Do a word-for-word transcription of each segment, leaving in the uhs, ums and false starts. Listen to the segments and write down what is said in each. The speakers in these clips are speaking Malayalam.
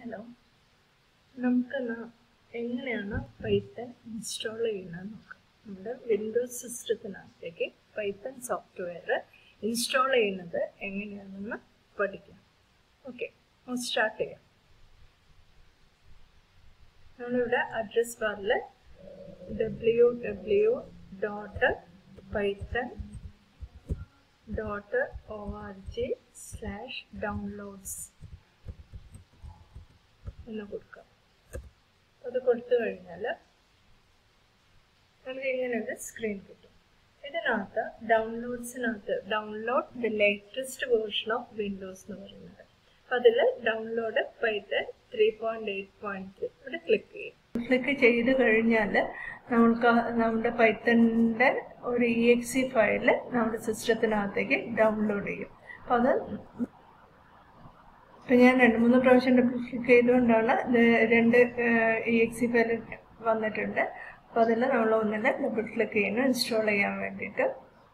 ഹലോ, നമുക്കെന്ന് എങ്ങനെയാണ് പൈത്തൺ ഇൻസ്റ്റാൾ ചെയ്യുന്നത് നോക്കാം. നമ്മുടെ വിൻഡോസ് സിസ്റ്റത്തിനകത്തേക്ക് പൈത്തൺ സോഫ്റ്റ്വെയർ ഇൻസ്റ്റാൾ ചെയ്യുന്നത് എങ്ങനെയാണെന്ന് പഠിക്കാം. ഓക്കെ, നമുക്ക് സ്റ്റാർട്ട് ചെയ്യാം. നമ്മളിവിടെ അഡ്രസ് ബാറിൽ W W dot Python dot O R G slash downloads എന്ന് കൊടുക്കാം. അത് കൊടുത്തു കഴിഞ്ഞാൽ നമുക്ക് ഇങ്ങനെ ഒരു സ്ക്രീൻ കിട്ടും. ഇതിനകത്ത് ഡൗൺലോഡ്സിനകത്ത് download the latest version of Windows എന്ന് പറയുന്നത്. അപ്പം അതിൽ download Python three point eight point three ഇവിടെ ക്ലിക്ക് ചെയ്യും. ക്ലിക്ക് ചെയ്ത് കഴിഞ്ഞാൽ നമുക്ക് നമ്മുടെ പൈത്തണിൻ്റെ ഒരു ഇ എക്സ് ഇ ഫയൽ നമ്മുടെ സിസ്റ്റത്തിനകത്തേക്ക് ഡൗൺലോഡ് ചെയ്യും. അപ്പം അത് ഇപ്പം ഞാൻ രണ്ട് മൂന്ന് പ്രാവശ്യം ഡബിൾ ക്ലിക്ക് ചെയ്തുകൊണ്ടാണ് ഇത് രണ്ട് ഇ എക്സ് ഇ ഫയൽ വന്നിട്ടുണ്ട്. അപ്പോൾ അതിൽ നമ്മൾ ഒന്നിനെ ഡബിൾ ക്ലിക്ക് ചെയ്യുന്നു ഇൻസ്റ്റാൾ ചെയ്യാൻ വേണ്ടിയിട്ട്.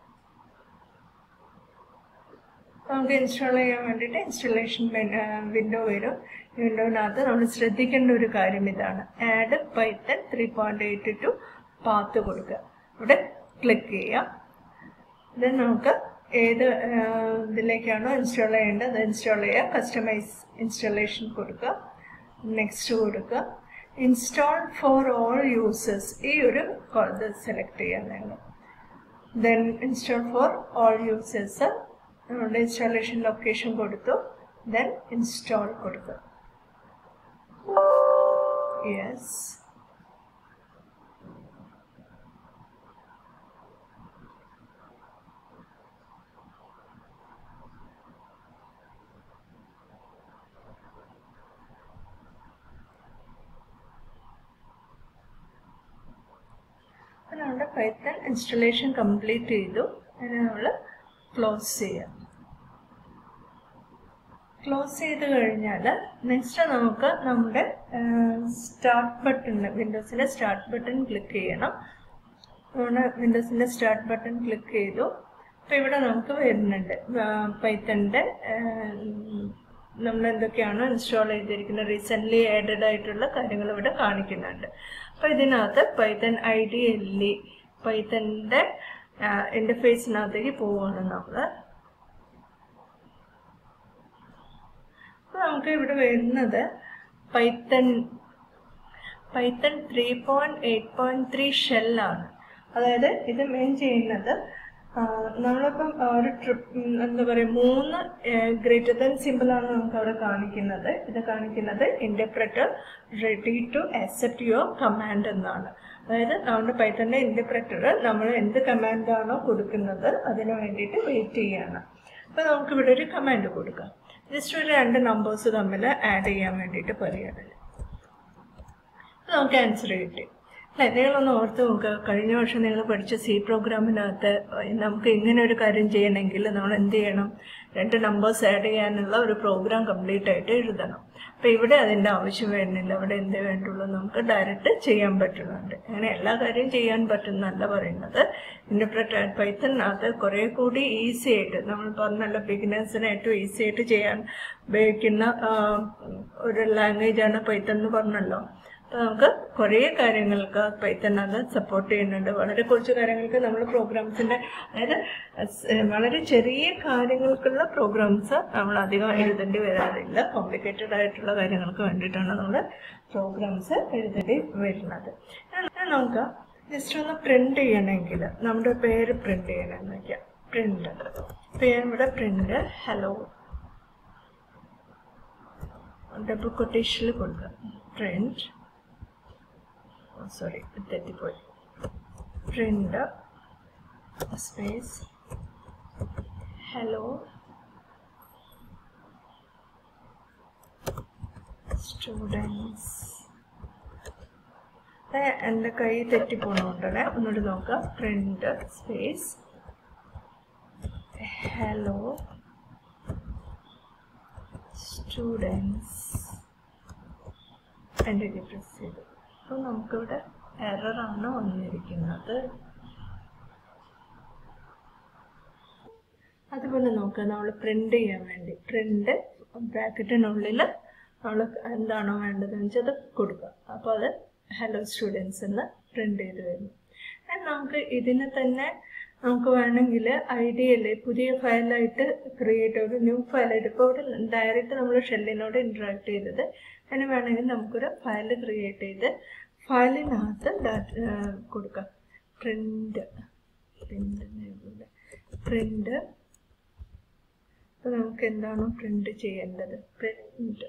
നമുക്ക് ഇൻസ്റ്റാൾ ചെയ്യാൻ വേണ്ടിയിട്ട് ഇൻസ്റ്റലേഷൻ വിൻഡോ വരും. ഈ വിൻഡോവിനകത്ത് നമ്മൾ ശ്രദ്ധിക്കേണ്ട ഒരു കാര്യം ഇതാണ്: add Python three point eight to path കൊടുക്കുക. ഇവിടെ ക്ലിക്ക് ചെയ്യാം. ദെൻ നമുക്ക് ഏത് ഇതിലേക്കാണോ ഇൻസ്റ്റാൾ ചെയ്യേണ്ടത് അത് ഇൻസ്റ്റാൾ ചെയ്യുക. കസ്റ്റമൈസ് ഇൻസ്റ്റലേഷൻ കൊടുക്കുക, നെക്സ്റ്റ് കൊടുക്കുക. ഇൻസ്റ്റാൾ ഫോർ ഓൾ യൂസേഴ്സ് ഈ ഒരു ഇത് സെലക്ട് ചെയ്യാൻ വേണം. Then install for all users നമ്മുടെ ഇൻസ്റ്റാളേഷൻ ലൊക്കേഷൻ കൊടുത്തു. ദെൻ ഇൻസ്റ്റാൾ കൊടുക്കുക. യെസ്, നമ്മുടെ പൈത്തൺ ഇൻസ്റ്റലേഷൻ കംപ്ലീറ്റ് ചെയ്തു. അതിനെ നമ്മൾ ക്ലോസ് ചെയ്യാം. ക്ലോസ് ചെയ്ത് കഴിഞ്ഞാൽ നെക്സ്റ്റ് നമുക്ക് നമ്മുടെ സ്റ്റാർട്ട് ബട്ടൺ, വിൻഡോസിൻ്റെ സ്റ്റാർട്ട് ബട്ടൺ ക്ലിക്ക് ചെയ്യണം. നമ്മുടെ വിൻഡോസിൻ്റെ സ്റ്റാർട്ട് ബട്ടൺ ക്ലിക്ക് ചെയ്തു. അപ്പോൾ ഇവിടെ നമുക്ക് വരുന്നുണ്ട് പൈത്തണിൻ്റെ നമ്മൾ എന്തൊക്കെയാണോ ഇൻസ്റ്റാൾ ചെയ്തിരിക്കുന്നത്, റീസെൻ്റ്ലി ആഡഡ് ആയിട്ടുള്ള കാര്യങ്ങൾ ഇവിടെ കാണിക്കുന്നുണ്ട്. അപ്പോൾ ഇതിനകത്ത് Python I D L E പൈത്തണിൻ്റെ ഇൻ്റർഫേസിനകത്തേക്ക് പോവുകയാണ് നമ്മൾ. അപ്പോൾ നമുക്ക് ഇവിടെ വരുന്നത് Python Python three point eight point three ഷെല്ലാണ്. അതായത് ഇത് മെയിൻ ചെയ്യുന്നത് നമ്മളിപ്പം ഒരു ട്രിപ്പ് എന്താ പറയുക മൂന്ന് ഗ്രേറ്റർ ദാൻ സിമ്പിളാണ് നമുക്ക് അവിടെ കാണിക്കുന്നത്. ഇത് കാണിക്കുന്നത് interpreter ready to accept your command എന്നാണ്. അതായത് നമ്മുടെ പൈത്തണിൻ്റെ ഇൻ്റർപ്രറ്റർ നമ്മൾ എന്ത് കമാൻഡാണോ കൊടുക്കുന്നത് അതിന് വേണ്ടിയിട്ട് വെയിറ്റ് ചെയ്യാണ്. അപ്പോൾ നമുക്കിവിടെ ഒരു കമാൻഡ് കൊടുക്കാം. ജസ്റ്റ് ഒരു രണ്ട് നമ്പേഴ്സ് തമ്മിൽ ആഡ് ചെയ്യാൻ വേണ്ടിയിട്ട് പറയുന്നത്. നമുക്ക് ആൻസർ കിട്ടി. അല്ലേ, നിങ്ങളൊന്ന് ഓർത്ത് നോക്കുക. കഴിഞ്ഞ വർഷം നിങ്ങൾ പഠിച്ച സി പ്രോഗ്രാമിനകത്ത് നമുക്ക് ഇങ്ങനെ ഒരു കാര്യം ചെയ്യണമെങ്കിൽ നമ്മൾ എന്ത് ചെയ്യണം? രണ്ട് നമ്പേഴ്സ് ആഡ് ചെയ്യാനുള്ള ഒരു പ്രോഗ്രാം കംപ്ലീറ്റ് ആയിട്ട് എഴുതണം. അപ്പോൾ ഇവിടെ അതിൻ്റെ ആവശ്യം വരുന്നില്ല. അവിടെ എന്ത് വേണ്ടുള്ളൂ, നമുക്ക് ഡയറക്റ്റ് ചെയ്യാൻ പറ്റുന്നുണ്ട്. അങ്ങനെ എല്ലാ കാര്യവും ചെയ്യാൻ പറ്റുന്നല്ല പറയുന്നത്. ഇൻ്റർപ്രറ്റർ പൈത്തണിനകത്ത് കുറേ കൂടി ഈസി ആയിട്ട് നമ്മൾ പറഞ്ഞല്ലോ, ബിഗിനേഴ്സിന് ഏറ്റവും ഈസി ആയിട്ട് ചെയ്യാൻ ഉപയോഗിക്കുന്ന ഒരു ലാംഗ്വേജാണ് പൈത്തൺ എന്ന് പറഞ്ഞല്ലോ. അപ്പോൾ നമുക്ക് കുറേ കാര്യങ്ങൾക്ക് പൈത്തൺ അത് സപ്പോർട്ട് ചെയ്യുന്നുണ്ട്. വളരെ കുറച്ച് കാര്യങ്ങൾക്ക് നമ്മൾ പ്രോഗ്രാംസിൻ്റെ, അതായത് വളരെ ചെറിയ കാര്യങ്ങൾക്കുള്ള പ്രോഗ്രാംസ് നമ്മൾ അധികം എഴുതേണ്ടി വരാറില്ല. കോംപ്ലിക്കേറ്റഡ് ആയിട്ടുള്ള കാര്യങ്ങൾക്ക് വേണ്ടിയിട്ടാണ് നമ്മൾ പ്രോഗ്രാംസ് എഴുതേണ്ടി വരുന്നത്. നമുക്ക് ജസ്റ്റ് ഒന്ന് പ്രിന്റ് ചെയ്യണമെങ്കിൽ നമ്മുടെ പേര് പ്രിന്റ് ചെയ്യണമെന്ന് വയ്ക്കാം. പ്രിന്റ് പേര് ഇവിടെ പ്രിന്റ് ഹലോ ഡബിൾ കൊട്ടേഷനിൽ കൊടുക്കുക. പ്രിന്റ് സോറി തെറ്റിപ്പോയി പ്രിന്റ് സ്പേസ് ഹലോ സ്റ്റുഡൻസ്. എൻ്റെ കൈ തെറ്റിപ്പോണോണ്ടല്ലേ, ഒന്നുകൂടി നോക്കാം. പ്രിന്റ് സ്പേസ് ഹലോ സ്റ്റുഡൻസ് എൻ്റെ പ്രസ് ചെയ്തു. അപ്പോൾ നമുക്കിവിടെ എററാണ് വന്നിരിക്കുന്നത്. അതുപോലെ നോക്കുക, നമ്മൾ പ്രിന്റ് ചെയ്യാൻ വേണ്ടി പ്രിന്റ് ബ്രാക്കറ്റിനുള്ളിൽ നമ്മൾ എന്താണോ വേണ്ടതെന്ന് വെച്ചാൽ അത് കൊടുക്കുക. അപ്പോൾ അത് ഹലോ സ്റ്റുഡൻസ് എന്ന് പ്രിൻ്റ് ചെയ്ത് വരുന്നു. നമുക്ക് ഇതിനെ തന്നെ നമുക്ക് വേണമെങ്കിൽ ഐഡിയയിൽ പുതിയ ഫയലായിട്ട് ക്രിയേറ്റ് ഒരു ന്യൂ ഫയലായിട്ട് ഇപ്പോൾ ഇവിടെ ഡയറക്റ്റ് നമ്മൾ ഷെല്ലിനോട് ഇൻട്രാക്ട് ചെയ്തത് അതിന് വേണമെങ്കിൽ നമുക്കൊരു ഫയൽ ക്രിയേറ്റ് ചെയ്ത് ഫയലിനകത്ത് ഡാറ്റ കൊടുക്കാം. പ്രിൻ്റ് പ്രിൻ്റ് പ്രിൻ്റ് അപ്പോൾ നമുക്ക് എന്താണോ പ്രിൻ്റ് ചെയ്യേണ്ടത് പ്രിൻ്റ്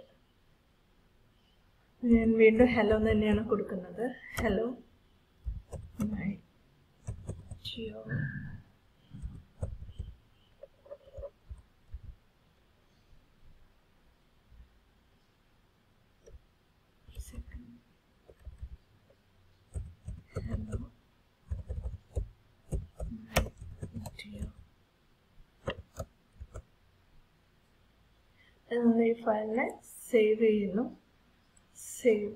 ഞാൻ വീണ്ടും ഹലോ തന്നെയാണ് കൊടുക്കുന്നത്. Hello my Jio hello my Jio. ഈ ഫയലിനെ സേവ് ചെയ്യുന്നു. സേവ്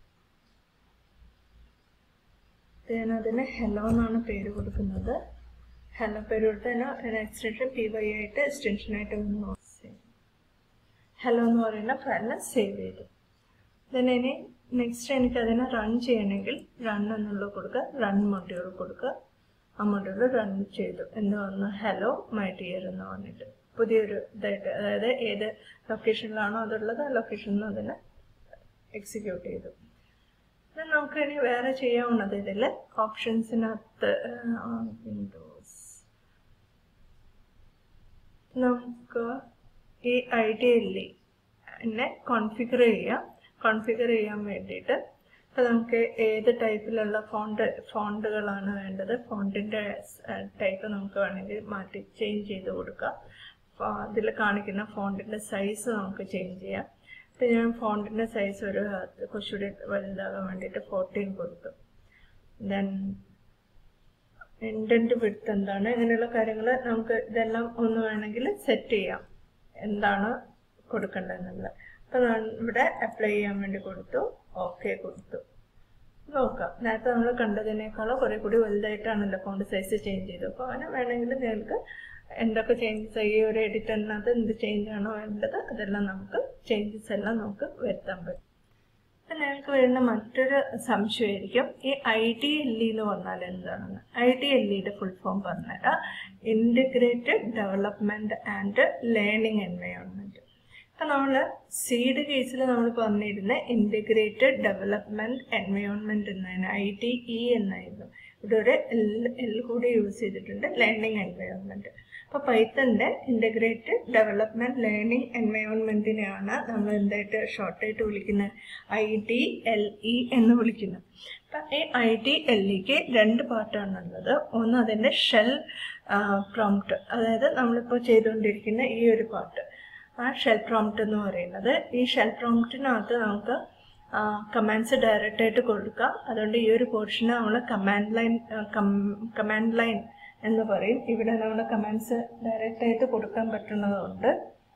ഞാൻ അതിന് ഹലോ എന്നാണ് പേര് കൊടുക്കുന്നത്. ഹലോ പേര് കൊടുത്ത് തന്നെ എക്സ്റ്റൻഷൻ പി വൈ ആയിട്ട് എക്സ്റ്റൻഷനായിട്ട് വന്നു. ഹലോ എന്ന് പറയുന്ന ഫയലിനെ സേവ് ചെയ്തു. then ഇനി നെക്സ്റ്റ് എനിക്ക് അതിനെ റൺ ചെയ്യണമെങ്കിൽ റൺ എന്നുള്ളത് കൊടുക്കുക. റൺ മൊഡ്യൂൾ കൊടുക്കുക. ആ മൊഡ്യൂൾ റൺ ചെയ്തു എന്ന് വന്നു ഹലോ മൈ ഡിയർ എന്ന് പറഞ്ഞിട്ട് പുതിയൊരു ഇതായിട്ട്, അതായത് ഏത് ലൊക്കേഷനിലാണോ അതുള്ളത് ആ ലൊക്കേഷനിൽ അതിനെ എക്സിക്യൂട്ട് ചെയ്തു. നമുക്ക് ഇനി വേറെ ചെയ്യാവുന്നത് ഇതിൽ ഓപ്ഷൻസിനകത്ത് വിൻഡോസ് നമുക്ക് ഈ ഐഡിയലി എന്നെ കോൺഫിഗർ ചെയ്യാം. കോൺഫിഗർ ചെയ്യാൻ വേണ്ടിയിട്ട് അപ്പോൾ നമുക്ക് ഏത് ടൈപ്പിലുള്ള ഫോണ്ട് ഫോണ്ടുകളാണ് വേണ്ടത്, ഫോണ്ടിൻ്റെ ടൈപ്പ് നമുക്ക് വേണമെങ്കിൽ മാറ്റി ചേഞ്ച് ചെയ്ത് കൊടുക്കാം. അതിൽ കാണിക്കുന്ന ഫോണ്ടിൻ്റെ സൈസ് നമുക്ക് ചേഞ്ച് ചെയ്യാം. അപ്പോൾ ഞാൻ ഫോണ്ടിൻ്റെ സൈസ് ഒരു കുറച്ചുകൂടി വലുതാകാൻ വേണ്ടിയിട്ട് ഫോർട്ടീൻ കൊടുത്തു. ദെൻ ഇൻഡൻറ്റ് വിഡ്ത്ത് എന്താണ്, ഇങ്ങനെയുള്ള കാര്യങ്ങൾ നമുക്ക് ഇതെല്ലാം ഒന്ന് വേണമെങ്കിൽ സെറ്റ് ചെയ്യാം എന്താണ് കൊടുക്കേണ്ടതെന്നുള്ളത്. അപ്പോൾ ഞാൻ ഇവിടെ അപ്ലൈ ചെയ്യാൻ വേണ്ടി കൊടുത്തു, ഓക്കെ കൊടുത്തു. നോക്കാം, നേരത്തെ നമ്മൾ കണ്ടതിനേക്കാളോ കുറേ കൂടി വലുതായിട്ടാണല്ലോ ഫോണ്ട് സൈസ് ചേഞ്ച് ചെയ്തത്. അപ്പോൾ അങ്ങനെ വേണമെങ്കിൽ നിങ്ങൾക്ക് എന്തൊക്കെ ചേഞ്ചസ് ഈ ഒരു എഡിറ്ററിനകത്ത് എന്ത് ചേഞ്ച് ആണോ വേണ്ടത് അതെല്ലാം നമുക്ക് ചേഞ്ചസ് എല്ലാം നമുക്ക് വരുത്താൻ പറ്റും. അപ്പം ഞങ്ങൾക്ക് വരുന്ന മറ്റൊരു സംശയമായിരിക്കും ഈ ഐ ഡി എൽ ഇ എന്ന് പറഞ്ഞാൽ എന്താണെന്ന്. ഐ ഡി എൽ ഇയുടെ ഫുൾ ഫോം പറഞ്ഞുതരാം. Integrated development and learning environment. അപ്പം നമ്മൾ സീഡ് കേസിൽ നമ്മൾ പറഞ്ഞിരുന്ന ഇൻറ്റഗ്രേറ്റഡ് ഡെവലപ്മെൻറ്റ് എൻവയോൺമെൻറ്റ് എന്നാണ് ഐ ഡി ഇ എന്നായിരുന്നു. ഇവിടെ ഒരു എൽ എൽ കൂടി യൂസ് ചെയ്തിട്ടുണ്ട്, ലേണിംഗ് എൻവയോൺമെൻറ്റ്. അപ്പോൾ പൈത്തൻ്റെ ഇൻറ്റഗ്രേറ്റഡ് ഡെവലപ്മെൻറ്റ് ലേണിംഗ് എൻവയോൺമെൻറ്റിനെയാണ് നമ്മൾ എന്തായിട്ട് ഷോർട്ടായിട്ട് വിളിക്കുന്നത് ഐ ഡി എൽ ഇ എന്ന് വിളിക്കുന്നത്. അപ്പം ഈ ഐ ഡി എൽ ഇക്ക് രണ്ട് പാർട്ടാണുള്ളത്. ഒന്ന് അതിൻ്റെ ഷെൽ പ്രോംപ്റ്റ്, അതായത് നമ്മളിപ്പോൾ ചെയ്തുകൊണ്ടിരിക്കുന്ന ഈ ഒരു പാർട്ട്, ആ ഷെൽ പ്രോംപ്റ്റ് എന്ന് പറയുന്നത്. ഈ ഷെൽ പ്രോംപ്റ്റിനകത്ത് നമുക്ക് കമാൻഡ്സ് ഡയറക്റ്റായിട്ട് കൊടുക്കാം. അതുകൊണ്ട് ഈ ഒരു പോർഷന് നമ്മൾ കമാൻഡ് ലൈൻ കമാൻഡ് ലൈൻ എന്ന് പറയും. ഇവിടെ നമ്മൾ കമാൻഡ്സ് ഡയറക്റ്റായിട്ട് കൊടുക്കാൻ പറ്റുന്നതുകൊണ്ട്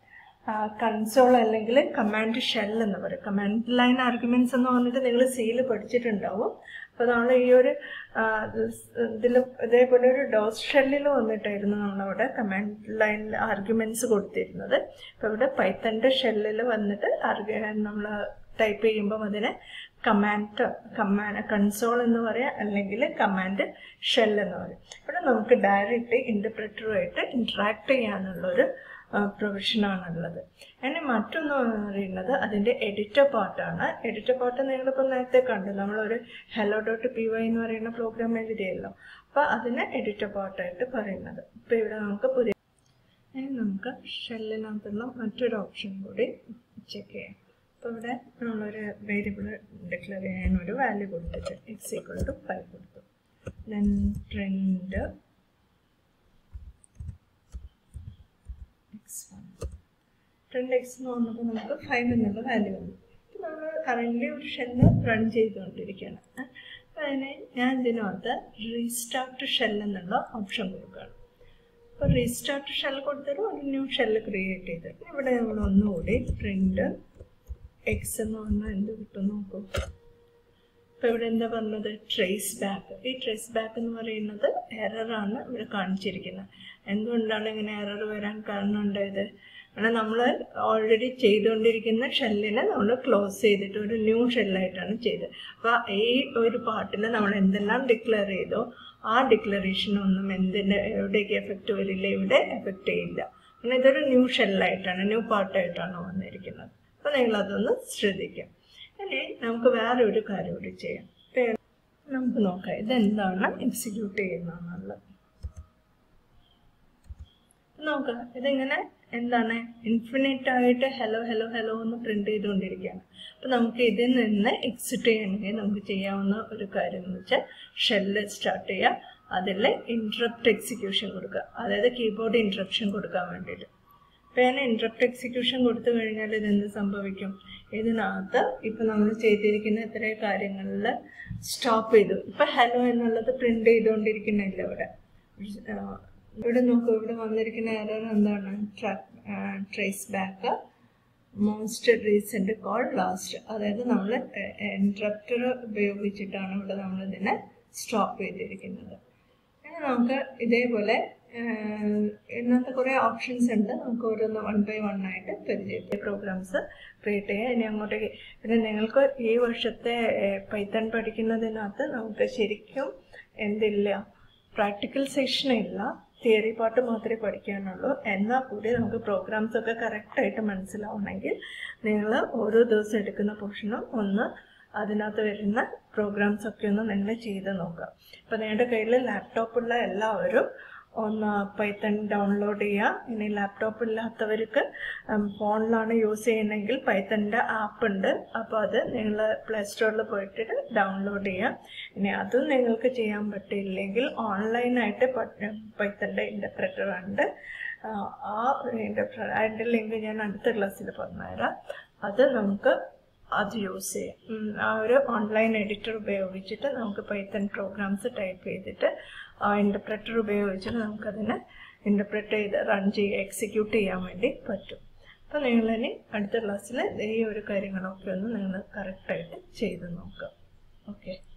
കൺസോൾ അല്ലെങ്കിൽ കമാൻഡ് ഷെൽ എന്ന് പറയും. കമാൻഡ് ലൈൻ ആർഗ്യുമെന്റ്സ് എന്ന് പറഞ്ഞിട്ട് നിങ്ങൾ സിയിൽ പഠിച്ചിട്ടുണ്ടാവും. അപ്പോൾ നമ്മൾ ഈ ഒരു ഇതിൽ ഇതേപോലെ ഒരു ഡോസ് ഷെല്ലിൽ വന്നിട്ടായിരുന്നു നമ്മളവിടെ കമാൻഡ് ലൈൻ ആർഗ്യുമെന്റ്സ് കൊടുത്തിരുന്നത്. അപ്പോൾ ഇവിടെ പൈത്തൻ്റെ ഷെല്ലിൽ വന്നിട്ട് ആർഗ്യ നമ്മൾ ടൈപ്പ് ചെയ്യുമ്പം അതിനെ കമാൻഡ് കമാൻഡ് കൺസോൾ എന്ന് പറയാം, അല്ലെങ്കിൽ കമാൻഡ് ഷെൽ എന്ന് പറയും. ഇവിടെ നമുക്ക് ഡയറക്റ്റ് ഇൻ്റർപ്രറ്ററുമായിട്ട് ഇൻട്രാക്ട് ചെയ്യാനുള്ളൊരു പ്രൊവിഷനാണുള്ളത്. ഇനി മറ്റൊന്ന് പറയുന്നത് അതിൻ്റെ എഡിറ്റർ പാർട്ടാണ്. എഡിറ്റർ പാർട്ട് നിങ്ങളിപ്പോൾ നേരത്തെ കണ്ടു, നമ്മളൊരു ഹലോ ഡോട്ട് പി വൈ എന്ന് പറയുന്ന പ്രോഗ്രാം എഴുതിയല്ലോ. അപ്പോൾ അതിന് എഡിറ്റർ പാർട്ടായിട്ട് പറയുന്നത്. ഇപ്പോൾ ഇവിടെ നമുക്ക് പുതിയ ഇനി നമുക്ക് ഷെല്ലിനകത്തുള്ള മറ്റൊരു ഓപ്ഷൻ കൂടി ചെക്ക് ചെയ്യാം. അപ്പോൾ ഇവിടെ നമ്മളൊരു വേരിയബിൾ ഡിക്ലെയർ ചെയ്യാൻ ഒരു വാല്യൂ കൊടുത്തിട്ട് എക്സ് ഈക്വൽ ടു ഫൈവ് കൊടുത്തു. Then print X one print X എന്ന് പറഞ്ഞപ്പോൾ നമുക്ക് ഫൈവ് എന്നുള്ള വാല്യൂ വന്നു. അപ്പോൾ നമ്മൾ കറൻ്റ് ഒരു ഷെല്ല് റൺ ചെയ്തുകൊണ്ടിരിക്കുകയാണ്. അപ്പോൾ അതിനെ ഞാൻ ഇതിനകത്ത് റീസ്റ്റാർട്ട് ഷെൽ എന്നുള്ള ഓപ്ഷൻ കൊടുക്കുകയാണ്. അപ്പോൾ റീസ്റ്റാർട്ട് ഷെൽ കൊടുത്തിട്ട് ഒരു ന്യൂ ഷെല്ല് ക്രിയേറ്റ് ചെയ്തിട്ട് ഇവിടെ നമ്മൾ ഒന്നുകൂടി പ്രിൻ്റ് എക്സ് എന്ന് പറഞ്ഞാൽ എന്ത് കിട്ടും നോക്കൂ. അപ്പോൾ ഇവിടെ എന്താ പറഞ്ഞത് ട്രേസ് ബാക്ക്. ഈ ട്രേസ് ബാക്ക് എന്ന് പറയുന്നത് എററാണ് ഇവിടെ കാണിച്ചിരിക്കുന്നത്. എന്തുകൊണ്ടാണ് ഇങ്ങനെ എറർ വരാൻ കാരണം ഉണ്ടായത്? കാരണം നമ്മൾ ഓൾറെഡി ചെയ്തുകൊണ്ടിരിക്കുന്ന ഷെല്ലിനെ നമ്മൾ ക്ലോസ് ചെയ്തിട്ട് ഒരു ന്യൂ ഷെല്ലായിട്ടാണ് ചെയ്തത്. അപ്പോൾ ഈ ഒരു പാർട്ടിൽ നമ്മൾ എന്തെല്ലാം ഡിക്ലെയർ ചെയ്തോ ആ ഡിക്ലറേഷനൊന്നും എന്തിൻ്റെ എവിടേക്ക് എഫക്റ്റ് വരില്ല, ഇവിടെ എഫക്റ്റ് ചെയ്യില്ല. കാരണം ഇതൊരു ന്യൂ ഷെല്ലായിട്ടാണ്, ന്യൂ പാർട്ടായിട്ടാണ് വന്നിരിക്കുന്നത്. അപ്പോൾ നിങ്ങളതൊന്ന് ശ്രദ്ധിക്കാം. ഇനി നമുക്ക് വേറെ ഒരു കാര്യം കൂടി ചെയ്യാം. നമുക്ക് നോക്കാം ഇതെന്താണ് എക്സിക്യൂട്ട് ചെയ്യുന്നതെന്നുള്ളത്. നോക്കാം, ഇതിങ്ങനെ എന്താണ് ഇൻഫിനിറ്റ് ആയിട്ട് ഹലോ ഹലോ ഹലോ എന്ന് പ്രിന്റ് ചെയ്തുകൊണ്ടിരിക്കുകയാണ്. അപ്പം നമുക്ക് ഇതിൽ നിന്ന് എക്സിറ്റ് ചെയ്യണമെങ്കിൽ നമുക്ക് ചെയ്യാവുന്ന ഒരു കാര്യം എന്ന് വെച്ചാൽ ഷെല്ല് സ്റ്റാർട്ട് ചെയ്യുക, അതിൽ ഇൻട്രപ്റ്റ് എക്സിക്യൂഷൻ കൊടുക്കുക, അതായത് കീബോർഡ് ഇൻട്രപ്ഷൻ കൊടുക്കാൻ വേണ്ടിയിട്ട്. അപ്പോൾ ഞാൻ ഇൻട്രപ്റ്റ് എക്സിക്യൂഷൻ കൊടുത്തു കഴിഞ്ഞാൽ ഇതെന്ത് സംഭവിക്കും? ഇതിനകത്ത് ഇപ്പം നമ്മൾ ചെയ്തിരിക്കുന്ന ഇത്രയും കാര്യങ്ങളിൽ സ്റ്റോപ്പ് ചെയ്തു. ഇപ്പം ഹലോ എന്നുള്ളത് പ്രിന്റ് ചെയ്തുകൊണ്ടിരിക്കുന്നില്ല ഇവിടെ. ഇവിടെ നോക്കൂ, ഇവിടെ വന്നിരിക്കുന്ന എറർ എന്താണ്? Traceback most recent call last. അതായത് നമ്മൾ ഇൻട്രപ്റ്റർ ഉപയോഗിച്ചിട്ടാണ് ഇവിടെ നമ്മളിതിനെ സ്റ്റോപ്പ് ചെയ്തിരിക്കുന്നത്. ഇനി നമുക്ക് ഇതേപോലെ ഇന്നത്തെ കുറേ ഓപ്ഷൻസ് ഉണ്ട്. നമുക്ക് ഓരോന്ന് വൺ ബൈ വൺ ആയിട്ട് പരിചയപ്പെടും. പ്രോഗ്രാംസ് ക്രിയേറ്റ് ചെയ്യുക. ഇനി അങ്ങോട്ടേക്ക് പിന്നെ നിങ്ങൾക്ക് ഈ വർഷത്തെ പൈത്തൺ പഠിക്കുന്നതിനകത്ത് നമുക്ക് ശരിക്കും എന്തില്ല, പ്രാക്ടിക്കൽ സെഷനില്ല, തിയറി പാർട്ട് മാത്രമേ പഠിക്കാനുള്ളൂ. എന്നാൽ കൂടി നമുക്ക് പ്രോഗ്രാംസ് ഒക്കെ കറക്റ്റായിട്ട് മനസ്സിലാവണമെങ്കിൽ നിങ്ങൾ ഓരോ ദിവസം എടുക്കുന്ന പോർഷനും ഒന്ന് അതിനകത്ത് വരുന്ന പ്രോഗ്രാംസ് ഒക്കെ ഒന്ന് നിങ്ങൾ ചെയ്ത് നോക്കുക. അപ്പോൾ നിങ്ങളുടെ കയ്യിൽ ലാപ്ടോപ്പുള്ള എല്ലാവരും ഒന്ന് പൈത്തൺ ഡൗൺലോഡ് ചെയ്യുക. ഇനി ലാപ്ടോപ്പ് ഇല്ലാത്തവർക്ക് ഫോണിലാണ് യൂസ് ചെയ്യുന്നതെങ്കിൽ പൈത്തണിൻ്റെ ആപ്പ് ഉണ്ട്. അപ്പോൾ അത് നിങ്ങൾ പ്ലേ സ്റ്റോറിൽ പോയിട്ട് ഡൗൺലോഡ് ചെയ്യുക. ഇനി അതും നിങ്ങൾക്ക് ചെയ്യാൻ പറ്റില്ലെങ്കിൽ ഓൺലൈനായിട്ട് പൈത്തണിൻ്റെ ഇൻ്റർപ്രെറ്റർ ഉണ്ട്. ആ ഇൻ്റർപ്രെറ്റർ അതിൻ്റെ ലിങ്ക് ഞാൻ അടുത്ത ക്ലാസ്സിൽ പറഞ്ഞുതരാം. അത് നമുക്ക് അത് യൂസ് ചെയ്യാം. ആ ഒരു ഓൺലൈൻ എഡിറ്റർ ഉപയോഗിച്ചിട്ട് നമുക്ക് പൈത്തൺ പ്രോഗ്രാംസ് ടൈപ്പ് ചെയ്തിട്ട് ആ ഇൻ്റർപ്രെറ്റർ ഉപയോഗിച്ചിട്ട് നമുക്കതിനെ ഇൻ്റർപ്രെറ്റ് ചെയ്ത് റൺ ചെയ്യുക, എക്സിക്യൂട്ട് ചെയ്യാൻ വേണ്ടി പറ്റും. അപ്പോൾ നിങ്ങളിനി അടുത്ത ക്ലാസ്സിൽ ഈ ഒരു കാര്യങ്ങളൊക്കെ ഒന്ന് നിങ്ങൾ കറക്റ്റായിട്ട് ചെയ്ത് നോക്കുക. ഓക്കെ.